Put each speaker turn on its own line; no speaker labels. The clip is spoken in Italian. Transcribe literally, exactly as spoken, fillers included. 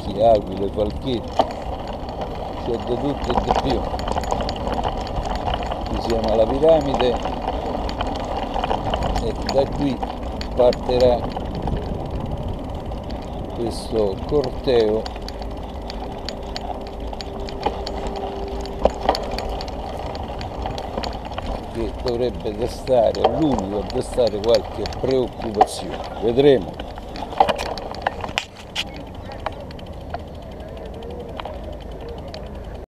vacchi, aquile, falchetti, c'è di tutto e di più. Qui siamo alla piramide e da qui partirà questo corteo che dovrebbe destare, è l'unico a destare qualche preoccupazione, vedremo.